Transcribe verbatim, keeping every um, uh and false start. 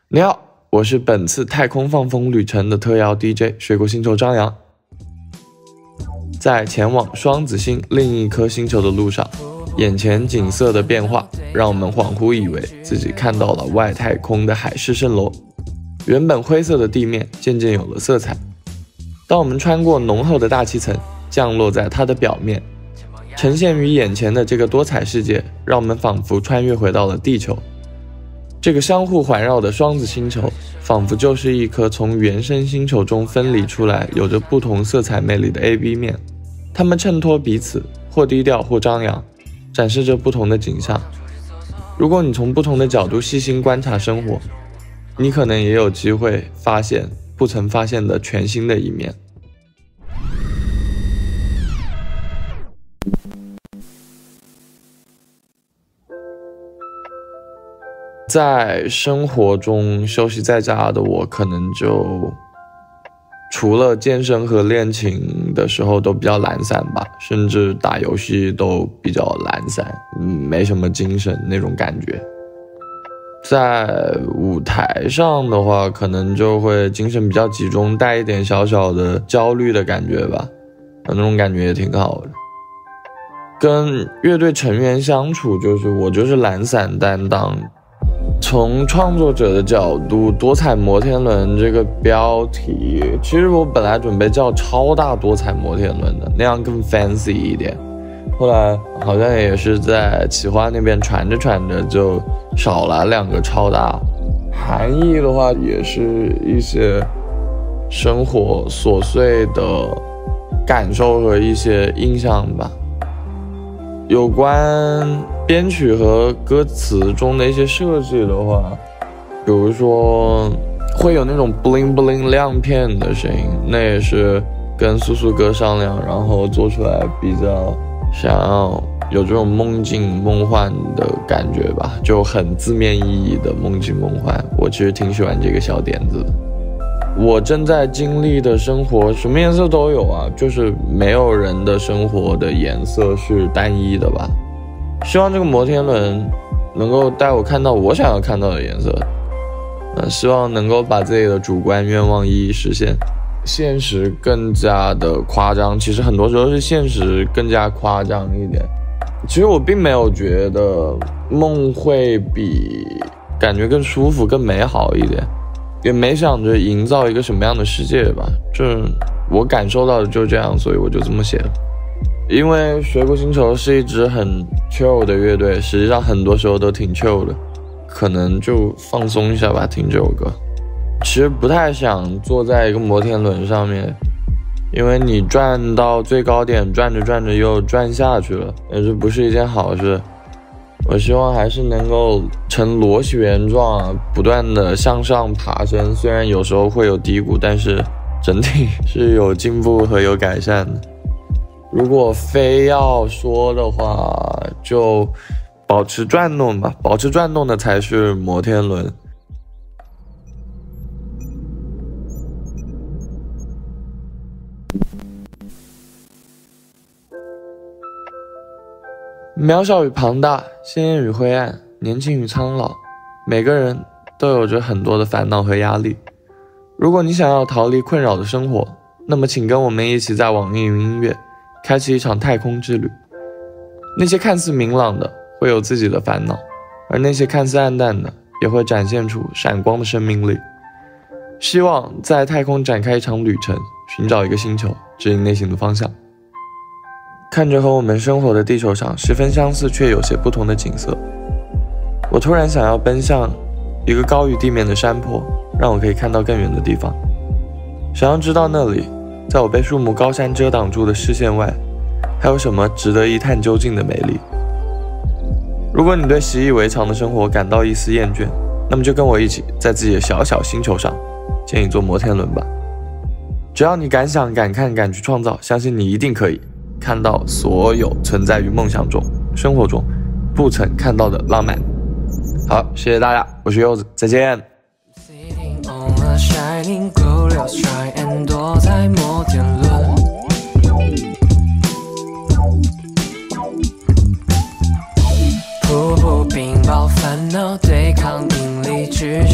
你好，我是本次太空放风旅程的特邀 D J 水果星球张扬。在前往双子星另一颗星球的路上，眼前景色的变化让我们恍惚以为自己看到了外太空的海市蜃楼。原本灰色的地面渐渐有了色彩，当我们穿过浓厚的大气层，降落在它的表面，呈现于眼前的这个多彩世界，让我们仿佛穿越回到了地球。这个相互环绕的双子星球，仿佛就是一颗从原生星球中分离出来，有着不同色彩魅力的 A B 面。它们衬托彼此，或低调或张扬，展示着不同的景象。如果你从不同的角度细心观察生活，你可能也有机会发现不曾发现的全新的一面。在生活中休息在家的我，可能就除了健身和练琴的时候都比较懒散吧，甚至打游戏都比较懒散，没什么精神那种感觉。在舞台上的话，可能就会精神比较集中，带一点小小的焦虑的感觉吧，那种感觉也挺好的。跟乐队成员相处，就是我就是懒散担当。从创作者的角度，多彩摩天轮这个标题，其实我本来准备叫超大多彩摩天轮的，那样更 fancy 一点。后来好像也是在企划那边传着传着就少了两个超大。含义的话，也是一些生活琐碎的感受和一些印象吧。有关编曲和歌词中的一些设计的话，比如说会有那种 bling bling 亮片的声音，那也是跟苏苏哥商量，然后做出来比较想要有这种梦境梦幻的感觉吧，就很字面意义的梦境梦幻。我其实挺喜欢这个小点子的。我正在经历的生活什么颜色都有啊，就是没有人的生活的颜色是单一的吧。希望这个摩天轮能够带我看到我想要看到的颜色，呃，希望能够把自己的主观愿望一一实现。现实更加的夸张，其实很多时候是现实更加夸张一点。其实我并没有觉得梦会比感觉更舒服更美好一点，也没想着营造一个什么样的世界吧，这我感受到的就这样，所以我就这么写了。因为水果星球是一支很 chill 的乐队，实际上很多时候都挺 chill 的，可能就放松一下吧，听这首歌。其实不太想坐在一个摩天轮上面，因为你转到最高点，转着转着又转下去了，也是不是一件好事。我希望还是能够呈螺旋状不断的向上爬升，虽然有时候会有低谷，但是整体是有进步和有改善的。如果非要说的话，就保持转动吧，保持转动的才是摩天轮。渺小与庞大，鲜艳与灰暗，年轻与苍老，每个人都有着很多的烦恼和压力。如果你想要逃离困扰的生活，那么请跟我们一起在网易云音乐开启一场太空之旅。那些看似明朗的会有自己的烦恼，而那些看似暗淡的也会展现出闪光的生命力。希望在太空展开一场旅程，寻找一个星球，指引内心的方向。看着和我们生活的地球上十分相似却有些不同的景色，我突然想要奔向一个高于地面的山坡，让我可以看到更远的地方。想要知道那里，在我被树木高山遮挡住的视线外，还有什么值得一探究竟的美丽。如果你对习以为常的生活感到一丝厌倦，那么就跟我一起在自己的小小星球上建一座摩天轮吧。只要你敢想敢看敢去创造，相信你一定可以看到所有存在于梦想中生活中不曾看到的浪漫。好，谢谢大家，我是柚子，再见。 瀑布冰雹烦恼对抗引力，只